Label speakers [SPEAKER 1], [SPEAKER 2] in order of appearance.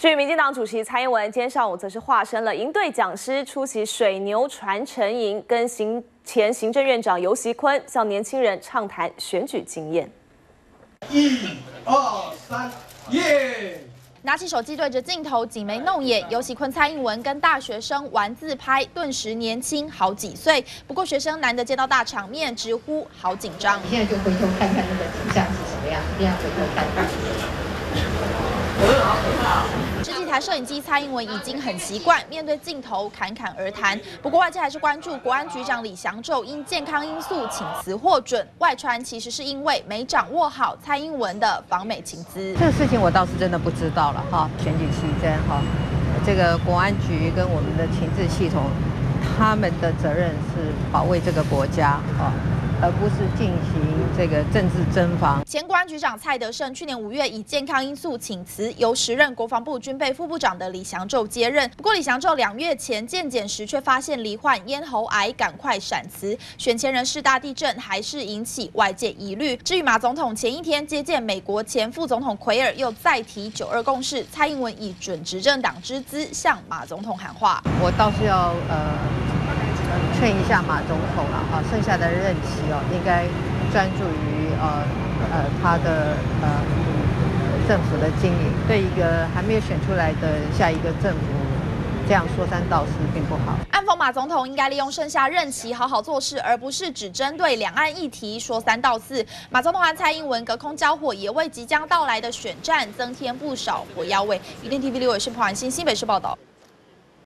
[SPEAKER 1] 至于民进党主席蔡英文，今天上午则是化身了营队讲师，出席水牛传承营，跟前行政院长游锡堃向年轻人畅谈选举经验。
[SPEAKER 2] 1、2、3，耶！
[SPEAKER 3] 拿起手机对着镜头挤眉弄眼，游锡堃、蔡英文跟大学生玩自拍，顿时年轻好几岁。不过学生难得见到大场面，直呼好紧张。
[SPEAKER 4] 你现在就回头看看那个景象是什么样，一定要回头看看。
[SPEAKER 3] 支起台摄影机，蔡英文已经很习惯面对镜头侃侃而谈。不过外界还是关注国安局长李祥宙因健康因素请辞获准，外传其实是因为没掌握好蔡英文的访美情资。
[SPEAKER 5] 这个事情我倒是真的不知道了哈。选举期间哈，这个国安局跟我们的情治系统，他们的责任是保卫这个国家啊，而不是进行这个政治征防。
[SPEAKER 3] 前国安局长蔡德胜去年5月以健康因素请辞，由时任国防部军备副部长的李祥宙接任。不过李祥宙2月前健检时却发现罹患咽喉癌，赶快闪辞。选前人事大地震还是引起外界疑虑。至于马总统前一天接见美国前副总统奎尔，又再提9·2共识，蔡英文以准执政党之姿向马总统喊话。
[SPEAKER 5] 我倒是要劝一下马总统了哈，剩下的任期应该专注于他的政府的经营，对一个还没有选出来的下一个政府这样说三道四并不好。
[SPEAKER 3] 暗讽马总统应该利用剩下任期好好做事，而不是只针对两岸议题说三道四。马总统和蔡英文隔空交火，也为即将到来的选战增添不少火药味。UDN TV 刘伟是彭婉欣新北市报道。